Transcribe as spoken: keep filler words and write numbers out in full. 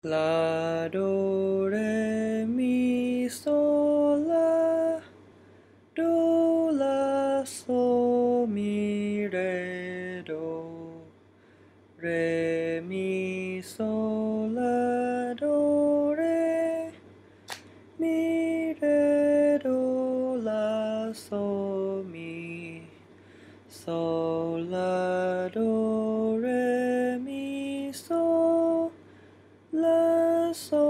La do re mi sol la do la sol mi re do re mi sol la do re mi re do la sol mi sol la do re mi sol la sol